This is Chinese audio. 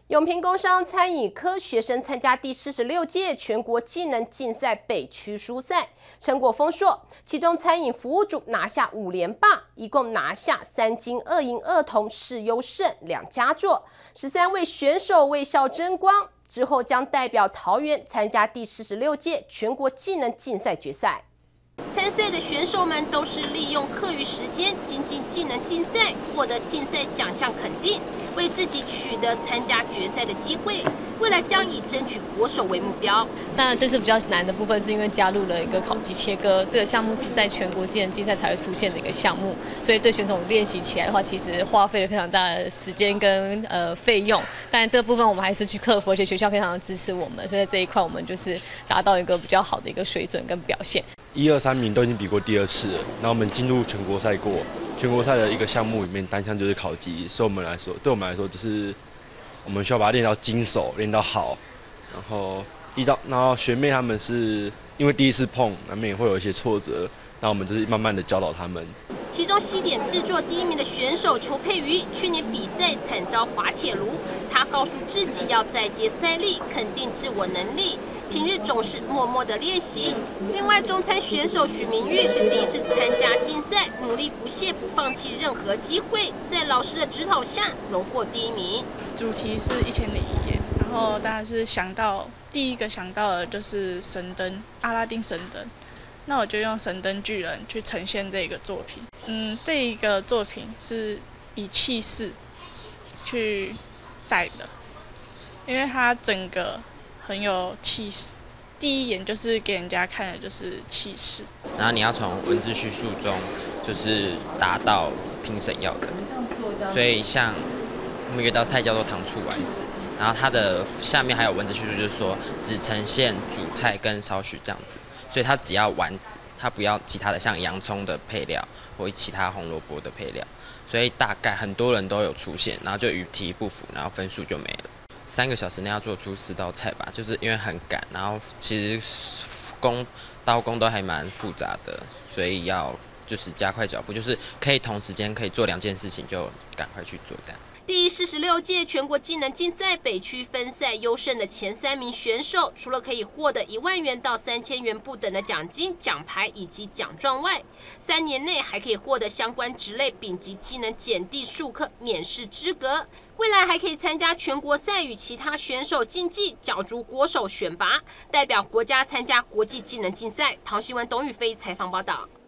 永平工商餐饮科学生参加第46届全国技能竞赛北区蔬赛，成果丰硕。其中餐饮服务组拿下5连霸，一共拿下3金2银2铜4优胜2佳作，13位选手为校争光。之后将代表桃园参加第46届全国技能竞赛决赛。参赛的选手们都是利用课余时间精进技能竞赛，获得竞赛奖项肯定，为自己取得参加决赛的机会。未来将以争取国手为目标。 当然，这次比较难的部分是因为加入了一个烤鸡切割，这个项目是在全国技能竞赛才会出现的一个项目，所以对选手练习起来的话，其实花费了非常大的时间跟费用。但这个部分我们还是去克服，而且学校非常的支持我们，所以在这一块我们就是达到一个比较好的一个水准跟表现。 1、2、3名都已经比过第2次了，然后我们进入全国赛过，全国赛的一个项目里面单项就是烤鸡，对我们来说就是我们需要把它练到精熟，练到好，然后学妹他们是因为第一次碰，难免会有一些挫折，那我们就是慢慢的教导他们。 其中西点制作第1名的选手邱佩瑜，去年比赛惨遭滑铁卢，他告诉自己要再接再厉，肯定自我能力。平日总是默默的练习。另外，中餐选手许明玉是第1次参加竞赛，努力不懈，不放弃任何机会，在老师的指导下荣获第1名。 主题是1001夜，然后当然是第一个想到的就是神灯，阿拉丁神灯。那我就用神灯巨人去呈现这个作品。这一个作品是以气势去带的，因为它整个很有气势，第一眼就是给人家看的就是气势。 然后你要从文字叙述中，就是达到评审要的。所以像我们有一道菜叫做糖醋丸子，然后它的下面还有文字叙述，就是说只呈现主菜跟少许这样子，所以它只要丸子，它不要其他的像洋葱的配料或其他红萝卜的配料，所以大概很多人都有出现，然后就与题不符，然后分数就没了。3个小时内要做出4道菜吧，就是因为很赶，然后其实刀工都还蛮复杂的，所以要就是加快脚步，就是可以同时间可以做2件事情，就赶快去做这样。 第46届全国技能竞赛北区分赛优胜的前3名选手，除了可以获得1万元到3000元不等的奖金、奖牌以及奖状外，3年内还可以获得相关职类丙级技能检定数科免试资格。未来还可以参加全国赛，与其他选手竞技，角逐国手选拔，代表国家参加国际技能竞赛。陶希文、董宇飞采访报道。